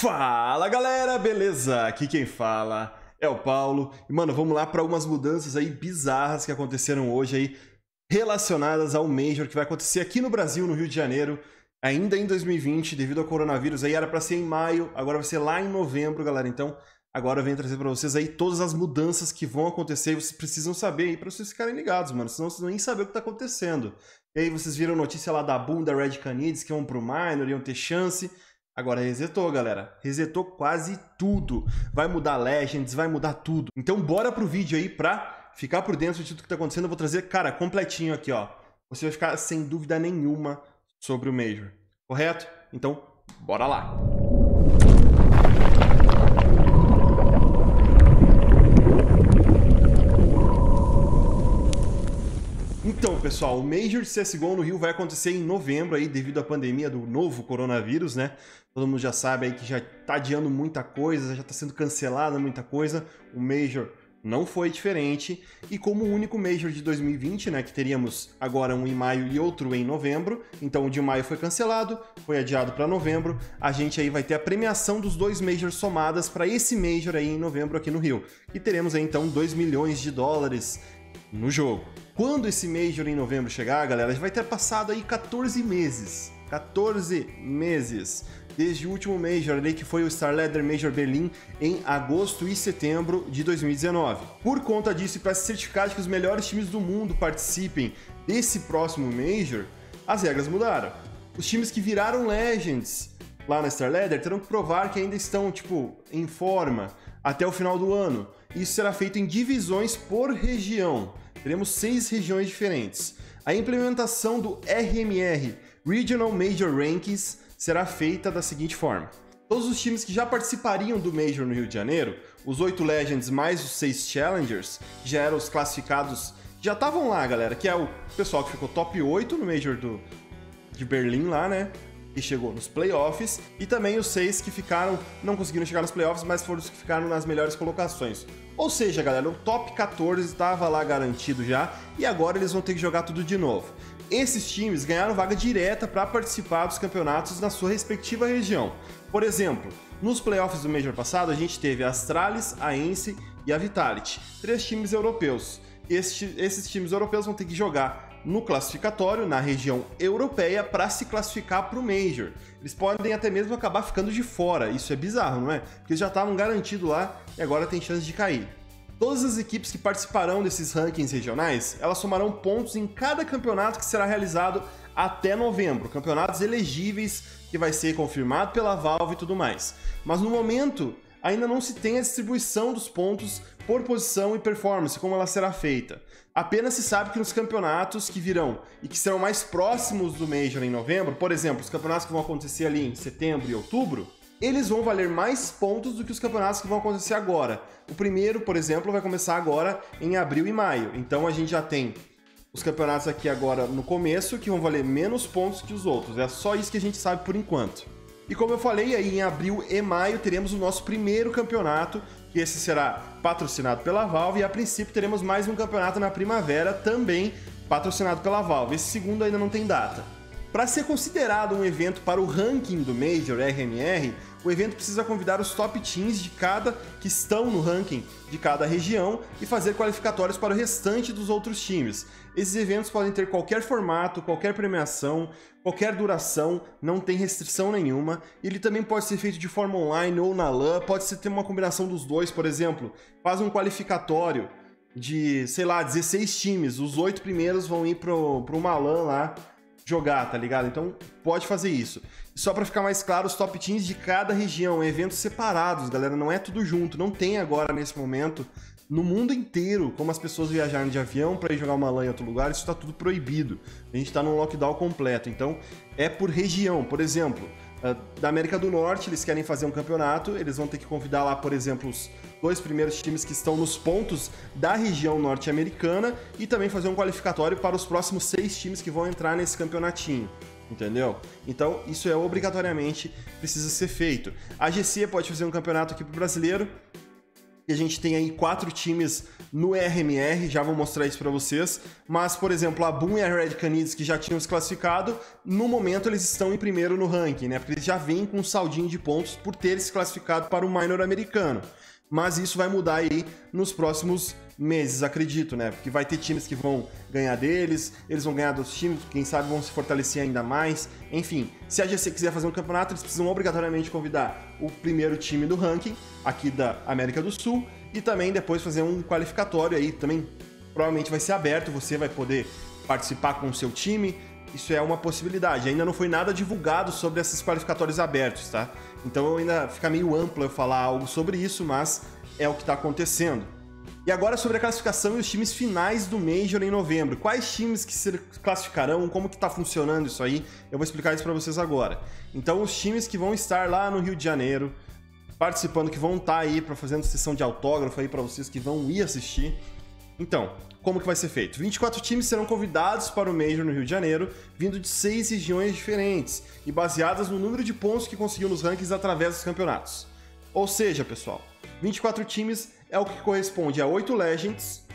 Fala galera, beleza? Aqui quem fala é o Paulo. E mano, vamos lá para algumas mudanças aí bizarras que aconteceram hoje aí relacionadas ao Major que vai acontecer aqui no Brasil, no Rio de Janeiro, ainda em 2020, devido ao coronavírus. Aí era para ser em maio, agora vai ser lá em novembro, galera. Então, agora eu venho trazer para vocês aí todas as mudanças que vão acontecer e vocês precisam saber aí para vocês ficarem ligados, mano. Senão vocês não nem sabem o que tá acontecendo. E aí vocês viram notícia lá da Boom, da Red Canids, que iam pro Minor, iam ter chance. Agora resetou, galera. Resetou quase tudo. Vai mudar Legends, vai mudar tudo. Então bora pro vídeo aí pra ficar por dentro de tudo que tá acontecendo. Eu vou trazer, cara, completinho aqui, ó. Você vai ficar sem dúvida nenhuma sobre o Major. Correto? Então, bora lá. Então, pessoal, o Major de CSGO no Rio vai acontecer em novembro aí, devido à pandemia do novo coronavírus, né? Todo mundo já sabe aí que já tá adiando muita coisa, já tá sendo cancelada muita coisa. O Major não foi diferente. E como o único Major de 2020, né, que teríamos agora um em maio e outro em novembro, então o de maio foi cancelado, foi adiado para novembro, a gente aí vai ter a premiação dos dois Majors somadas para esse Major aí em novembro aqui no Rio. E teremos aí então 2 milhões de dólares no jogo. Quando esse Major em novembro chegar, galera, já vai ter passado aí 14 meses. 14 meses. Desde o último Major ali, que foi o StarLadder Major Berlim, em agosto e setembro de 2019. Por conta disso, e para se certificar de que os melhores times do mundo participem desse próximo Major, as regras mudaram. Os times que viraram Legends lá na StarLadder terão que provar que ainda estão, tipo, em forma até o final do ano. Isso será feito em divisões por região. Teremos 6 regiões diferentes. A implementação do RMR, Regional Major Rankings, será feita da seguinte forma. Todos os times que já participariam do Major no Rio de Janeiro, os 8 Legends mais os 6 Challengers, que já eram os classificados, já estavam lá, galera, que é o pessoal que ficou top 8 no Major de Berlim lá, né? Que chegou nos playoffs, e também os 6 que ficaram, não conseguiram chegar nos playoffs, mas foram os que ficaram nas melhores colocações. Ou seja, galera, o top 14 estava lá garantido já, e agora eles vão ter que jogar tudo de novo. Esses times ganharam vaga direta para participar dos campeonatos na sua respectiva região. Por exemplo, nos playoffs do Major passado, a gente teve a Astralis, a Ence e a Vitality, 3 times europeus. Esses times europeus vão ter que jogar no classificatório, na região europeia, para se classificar para o Major. Eles podem até mesmo acabar ficando de fora, isso é bizarro, não é? Porque eles já estavam garantidos lá e agora tem chance de cair. Todas as equipes que participarão desses rankings regionais, elas somarão pontos em cada campeonato que será realizado até novembro, campeonatos elegíveis que vai ser confirmado pela Valve e tudo mais. Mas no momento, ainda não se tem a distribuição dos pontos por posição e performance, como ela será feita. Apenas se sabe que nos campeonatos que virão e que serão mais próximos do Major em novembro, por exemplo, os campeonatos que vão acontecer ali em setembro e outubro, eles vão valer mais pontos do que os campeonatos que vão acontecer agora. O primeiro, por exemplo, vai começar agora em abril e maio. Então a gente já tem os campeonatos aqui agora no começo que vão valer menos pontos que os outros. É só isso que a gente sabe por enquanto. E como eu falei, aí em abril e maio teremos o nosso primeiro campeonato, que esse será patrocinado pela Valve, e a princípio teremos mais um campeonato na primavera, também patrocinado pela Valve. Esse segundo ainda não tem data. Para ser considerado um evento para o ranking do Major RMR, o evento precisa convidar os top teams que estão no ranking de cada região e fazer qualificatórios para o restante dos outros times. Esses eventos podem ter qualquer formato, qualquer premiação, qualquer duração, não tem restrição nenhuma. Ele também pode ser feito de forma online ou na LAN, pode ser ter uma combinação dos dois, por exemplo, faz um qualificatório de, sei lá, 16 times, os 8 primeiros vão ir para uma LAN lá jogar, tá ligado? Então pode fazer isso. E só para ficar mais claro, os top teams de cada região, eventos separados, galera, não é tudo junto, não tem agora nesse momento no mundo inteiro como as pessoas viajarem de avião para ir jogar uma LAN em outro lugar, isso tá tudo proibido. A gente tá num lockdown completo, então é por região. Por exemplo, da América do Norte, eles querem fazer um campeonato, eles vão ter que convidar lá, por exemplo, os 2 primeiros times que estão nos pontos da região norte-americana e também fazer um qualificatório para os próximos 6 times que vão entrar nesse campeonatinho, entendeu? Então, isso é obrigatoriamente precisa ser feito. A GC pode fazer um campeonato aqui pro brasileiro, E a gente tem aí 4 times no RMR, já vou mostrar isso para vocês. Mas, por exemplo, a Boom e a Red Canids, que já tinham se classificado, no momento eles estão em primeiro no ranking, né? Porque eles já vêm com um saldinho de pontos por ter se classificado para o Minor americano. Mas isso vai mudar aí nos próximos meses, acredito, né? Porque vai ter times que vão ganhar deles, eles vão ganhar dos times, quem sabe vão se fortalecer ainda mais. Enfim, se a GC quiser fazer um campeonato, eles precisam obrigatoriamente convidar o primeiro time do ranking, aqui da América do Sul, e também depois fazer um qualificatório aí, também provavelmente vai ser aberto, você vai poder participar com o seu time. Isso é uma possibilidade. Ainda não foi nada divulgado sobre esses qualificatórios abertos, tá? Então ainda fica meio amplo eu falar algo sobre isso, mas é o que está acontecendo. E agora sobre a classificação e os times finais do Major em novembro. Quais times que se classificarão? Como que está funcionando isso aí? Eu vou explicar isso para vocês agora. Então os times que vão estar lá no Rio de Janeiro, participando, que vão estar aí para fazendo sessão de autógrafo aí para vocês que vão ir assistir. Então, como que vai ser feito? 24 times serão convidados para o Major no Rio de Janeiro, vindo de 6 regiões diferentes e baseadas no número de pontos que conseguiu nos rankings através dos campeonatos. Ou seja, pessoal, 24 times é o que corresponde a 8 Legends,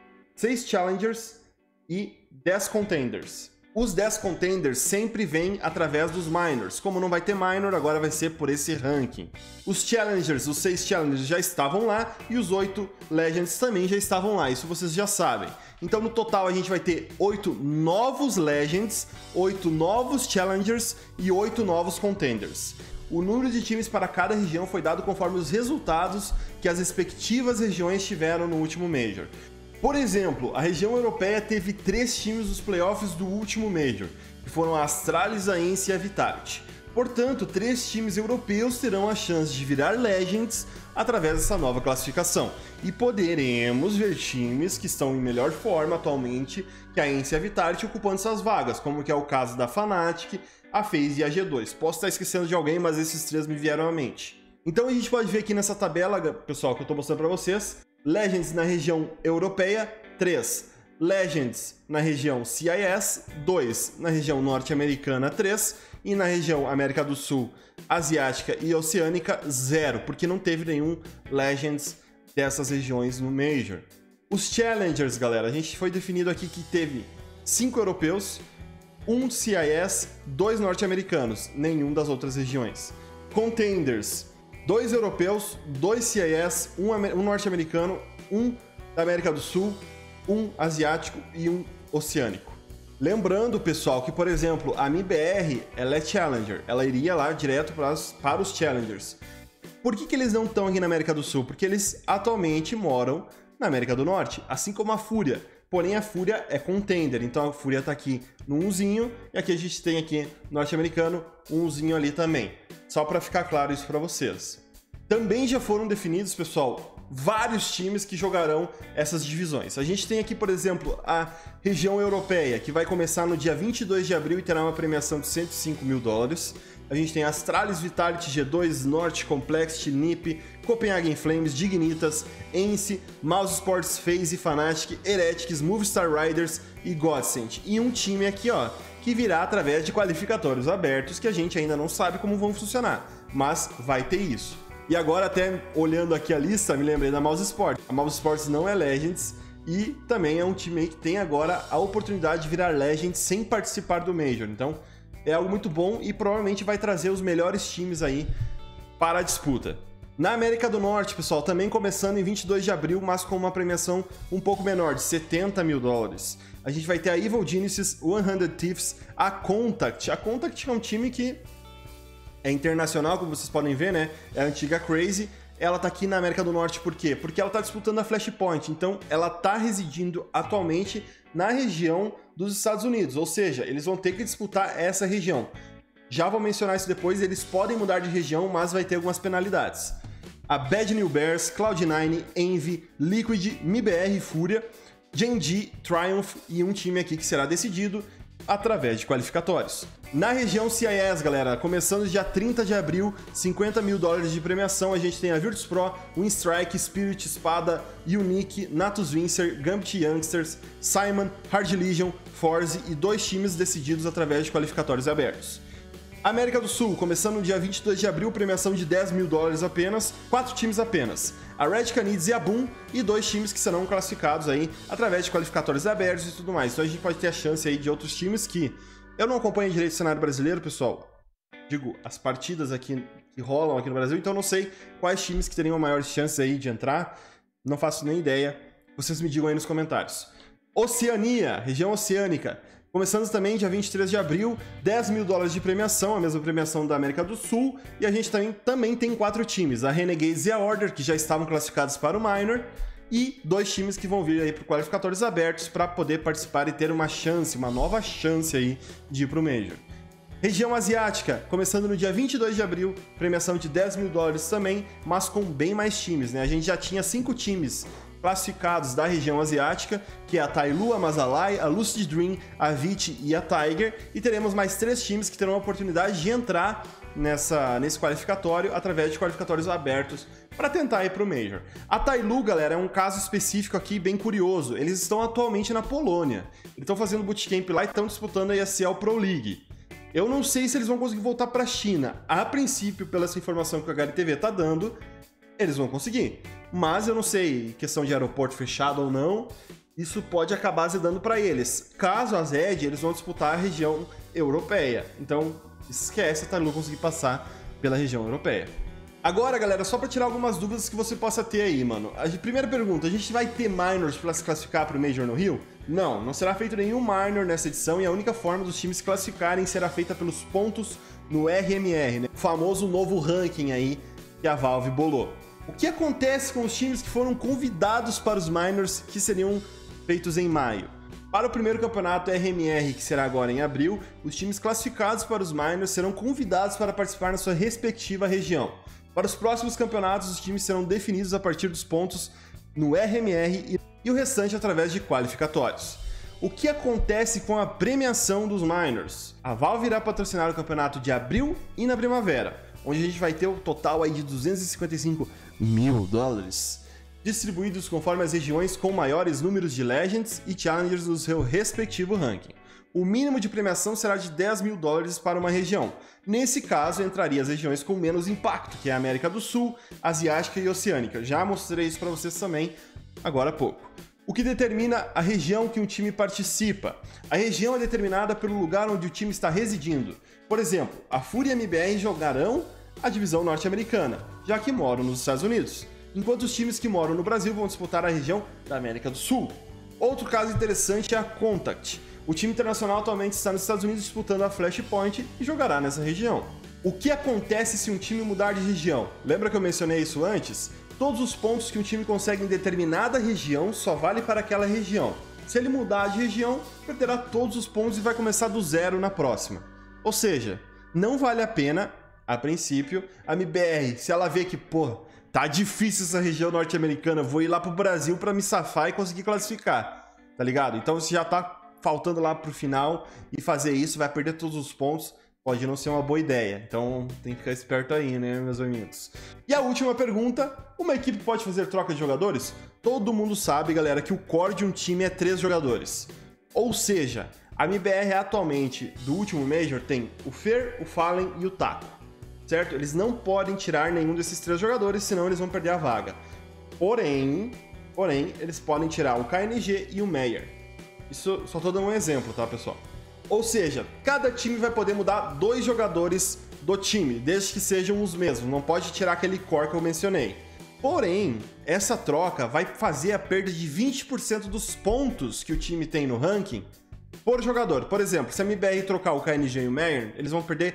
6 Challengers e 10 Contenders. Os 10 Contenders sempre vêm através dos Minors. Como não vai ter Minor, agora vai ser por esse ranking. Os Challengers, os 6 Challengers já estavam lá e os 8 Legends também já estavam lá, isso vocês já sabem. Então no total a gente vai ter 8 novos Legends, 8 novos Challengers e 8 novos Contenders. O número de times para cada região foi dado conforme os resultados que as respectivas regiões tiveram no último Major. Por exemplo, a região europeia teve 3 times dos playoffs do último Major, que foram a Astralis, a Ence e a Vitality. Portanto, 3 times europeus terão a chance de virar Legends através dessa nova classificação. E poderemos ver times que estão em melhor forma atualmente que a Ence e a Vitality ocupando essas vagas, como que é o caso da Fnatic, a FaZe e a G2. Posso estar esquecendo de alguém, mas esses 3 me vieram à mente. Então a gente pode ver aqui nessa tabela, pessoal, que eu estou mostrando para vocês, Legends na região europeia, 3. Legends na região CIS, 2. Na região norte-americana, 3. E na região América do Sul, Asiática e Oceânica, 0, porque não teve nenhum Legends dessas regiões no Major. Os Challengers, galera, a gente foi definido aqui que teve 5 europeus, 1 CIS, 2 norte-americanos, nenhum das outras regiões. Contenders, 2 europeus, 2 CIS, 1 norte-americano, 1 da América do Sul, 1 asiático e 1 oceânico. Lembrando, pessoal, que, por exemplo, a MIBR, ela é Challenger, ela iria lá direto para os Challengers. Por que eles não estão aqui na América do Sul? Porque eles atualmente moram na América do Norte, assim como a Fúria. Porém, a Fúria é Contender, então a Fúria está aqui no 1zinho, e aqui a gente tem aqui norte-americano, 1zinho ali também. Só para ficar claro isso para vocês. Também já foram definidos, pessoal, vários times que jogarão essas divisões. A gente tem aqui, por exemplo, a região europeia, que vai começar no dia 22 de abril e terá uma premiação de $105 mil. A gente tem Astralis, Vitality, G2, Norte, Complexity, NiP, Copenhagen Flames, Dignitas, Ence, Mouse Sports, FaZe, Fnatic, Heretics, Movistar Riders e Godsend. E um time aqui, ó, que virá através de qualificatórios abertos que a gente ainda não sabe como vão funcionar, mas vai ter isso. E agora, até olhando aqui a lista, me lembrei da Mouse Sports. A Mouse Sports não é Legends e também é um time que tem agora a oportunidade de virar Legends sem participar do Major. Então, é algo muito bom e provavelmente vai trazer os melhores times aí para a disputa. Na América do Norte, pessoal, também começando em 22 de abril, mas com uma premiação um pouco menor, de $70 mil. A gente vai ter a Evil Geniuses, 100 Thieves, a Contact. A Contact é um time que é internacional, como vocês podem ver, né? É a antiga Crazy. Ela tá aqui na América do Norte por quê? Porque ela tá disputando a Flashpoint, então ela tá residindo atualmente na região dos Estados Unidos, ou seja, eles vão ter que disputar essa região. Já vou mencionar isso depois, eles podem mudar de região, mas vai ter algumas penalidades. A Bad New Bears, Cloud9, Envy, Liquid, MIBR e Fúria, Gen.G, Triumph e um time aqui que será decidido através de qualificatórios. Na região CIS, galera, começando dia 30 de abril, $50 mil de premiação, a gente tem a Virtus.pro, Winstrike, Spirit, Espada, Unique, Natus Vincer, Gambit Youngsters, Simon, Hard Legion, Forze e 2 times decididos através de qualificatórios abertos. América do Sul, começando no dia 22 de abril, premiação de $10 mil apenas, 4 times apenas. A Red Canids e a Boom, e 2 times que serão classificados aí através de qualificatórios abertos e tudo mais. Então a gente pode ter a chance aí de outros times que... Eu não acompanho direito o cenário brasileiro, pessoal. Digo, as partidas aqui que rolam aqui no Brasil, então eu não sei quais times que teriam maiores chances aí de entrar. Não faço nem ideia. Vocês me digam aí nos comentários. Oceania, região oceânica. Começando também dia 23 de abril, $10 mil de premiação, a mesma premiação da América do Sul. E a gente também tem 4 times, a Renegades e a Order, que já estavam classificados para o Minor. E 2 times que vão vir aí para qualificatórios abertos para poder participar e ter uma chance, uma nova chance aí de ir para o Major. Região asiática, começando no dia 22 de abril, premiação de $10 mil também, mas com bem mais times, né? A gente já tinha 5 times classificados da região asiática, que é a Tailu, a Mazalai, a Lucid Dream, a Vit e a Tiger, e teremos mais 3 times que terão a oportunidade de entrar nesse qualificatório através de qualificatórios abertos para tentar ir para o Major. A Tailu, galera, é um caso específico aqui bem curioso. Eles estão atualmente na Polônia, eles estão fazendo bootcamp lá e estão disputando a ESL Pro League. Eu não sei se eles vão conseguir voltar para a China. A princípio, pela essa informação que o HLTV está dando, eles vão conseguir. Mas eu não sei, questão de aeroporto fechado ou não, isso pode acabar azedando para eles. Caso azede, eles vão disputar a região europeia. Então, esquece a Tailu conseguir passar pela região europeia. Agora, galera, só para tirar algumas dúvidas que você possa ter aí, mano. A primeira pergunta, a gente vai ter minors para se classificar para o Major no Rio? Não, não será feito nenhum minor nessa edição e a única forma dos times se classificarem será feita pelos pontos no RMR, né? O famoso novo ranking aí que a Valve bolou. O que acontece com os times que foram convidados para os minors que seriam feitos em maio? Para o primeiro campeonato RMR, que será agora em abril, os times classificados para os minors serão convidados para participar na sua respectiva região. Para os próximos campeonatos, os times serão definidos a partir dos pontos no RMR e o restante através de qualificatórios. O que acontece com a premiação dos minors? A Valve irá patrocinar o campeonato de abril e na primavera, onde a gente vai ter o total aí de $255 mil, distribuídos conforme as regiões com maiores números de Legends e Challengers no seu respectivo ranking. O mínimo de premiação será de $10 mil para uma região. Nesse caso, entraria as regiões com menos impacto, que é a América do Sul, Asiática e Oceânica. Já mostrei isso para vocês também agora há pouco. O que determina a região que um time participa? A região é determinada pelo lugar onde o time está residindo. Por exemplo, a Fúria e a MBR jogarão a divisão norte-americana, já que moram nos Estados Unidos, enquanto os times que moram no Brasil vão disputar a região da América do Sul. Outro caso interessante é a Contact. O time internacional atualmente está nos Estados Unidos disputando a Flashpoint e jogará nessa região. O que acontece se um time mudar de região? Lembra que eu mencionei isso antes? Todos os pontos que um time consegue em determinada região só vale para aquela região. Se ele mudar de região, perderá todos os pontos e vai começar do zero na próxima. Ou seja, não vale a pena, a princípio, a MBR, se ela vê que, pô, tá difícil essa região norte-americana, vou ir lá pro Brasil para me safar e conseguir classificar, tá ligado? Então se já tá faltando lá pro final e fazer isso, vai perder todos os pontos, pode não ser uma boa ideia. Então tem que ficar esperto aí, né, meus amigos? E a última pergunta, uma equipe pode fazer troca de jogadores? Todo mundo sabe, galera, que o core de um time é 3 jogadores. Ou seja, a MBR atualmente, do último Major, tem o Fer, o Fallen e o Taco, certo? Eles não podem tirar nenhum desses 3 jogadores, senão eles vão perder a vaga. Porém, eles podem tirar o KNG e o Meyer. Isso só tô dando um exemplo, tá, pessoal? Ou seja, cada time vai poder mudar 2 jogadores do time, desde que sejam os mesmos. Não pode tirar aquele core que eu mencionei. Porém, essa troca vai fazer a perda de 20% dos pontos que o time tem no ranking por jogador. Por exemplo, se a MBR trocar o KNG e o Meyer, eles vão perder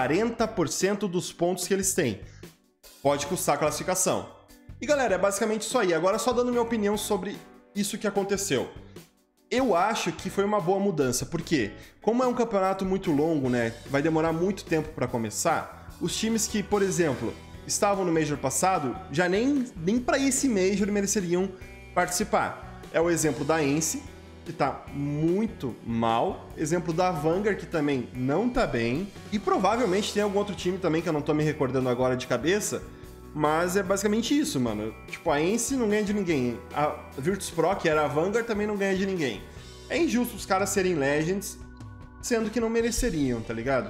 40% dos pontos que eles têm. Pode custar a classificação. E galera, é basicamente isso aí. Agora só dando minha opinião sobre isso que aconteceu. Eu acho que foi uma boa mudança, porque como é um campeonato muito longo, né, vai demorar muito tempo para começar, os times que, por exemplo, estavam no Major passado, já nem para esse Major mereceriam participar. É o exemplo da Ence, que tá muito mal, exemplo da Vanguard, que também não tá bem, e provavelmente tem algum outro time também que eu não tô me recordando agora de cabeça, mas é basicamente isso, mano. Tipo, a Ence não ganha de ninguém. A Virtus Pro, que era a Vanguard, também não ganha de ninguém. É injusto os caras serem Legends, sendo que não mereceriam, tá ligado?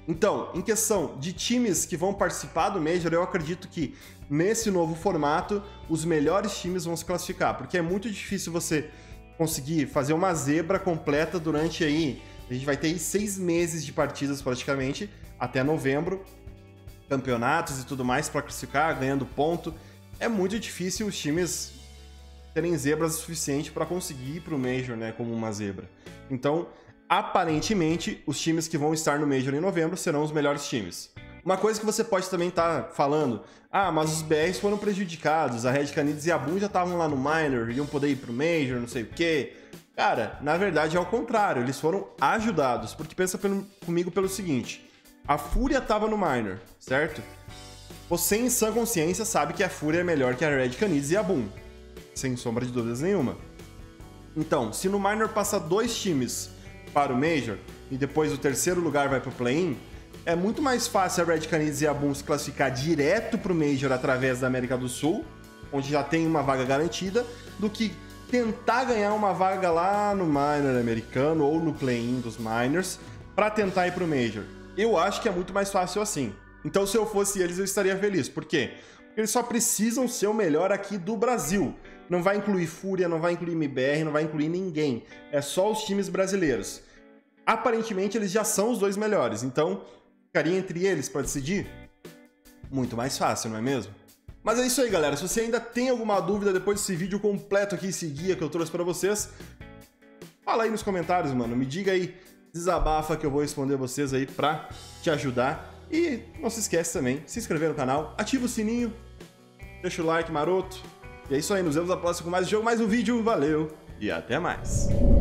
Então, em questão de times que vão participar do Major, eu acredito que nesse novo formato, os melhores times vão se classificar, porque é muito difícil você conseguir fazer uma zebra completa durante aí, a gente vai ter aí 6 meses de partidas praticamente, até novembro, campeonatos e tudo mais para classificar, ganhando ponto. É muito difícil os times terem zebras o suficiente para conseguir ir para o Major, né, como uma zebra. Então, aparentemente, os times que vão estar no Major em novembro serão os melhores times. Uma coisa que você pode também estar falando, mas os BRs foram prejudicados, a Red Canids e a Boom já estavam lá no Minor, iam poder ir pro Major, não sei o quê. Cara, na verdade é o contrário, eles foram ajudados, porque pensa comigo pelo seguinte, a Fúria tava no Minor, certo? Você em sã consciência sabe que a Fúria é melhor que a Red Canids e a Boom, sem sombra de dúvidas nenhuma. Então, se no Minor passa 2 times para o Major e depois o terceiro lugar vai pro Play-In, é muito mais fácil a Red Canids e a Boom se classificar direto pro Major através da América do Sul, onde já tem uma vaga garantida, do que tentar ganhar uma vaga lá no Minor americano ou no Play-In dos Minors para tentar ir pro Major. Eu acho que é muito mais fácil assim. Então, se eu fosse eles, eu estaria feliz. Por quê? Porque eles só precisam ser o melhor aqui do Brasil. Não vai incluir Fúria, não vai incluir MBR, não vai incluir ninguém. É só os times brasileiros. Aparentemente, eles já são os 2 melhores. Então, ficaria entre eles para decidir? Muito mais fácil, não é mesmo? Mas é isso aí, galera. Se você ainda tem alguma dúvida depois desse vídeo completo aqui, esse guia que eu trouxe para vocês, fala aí nos comentários, mano. Me diga aí, desabafa que eu vou responder vocês aí para te ajudar. E não se esquece também, se inscrever no canal, ativa o sininho, deixa o like maroto. E é isso aí, nos vemos na próxima com mais um jogo, mais um vídeo. Valeu e até mais!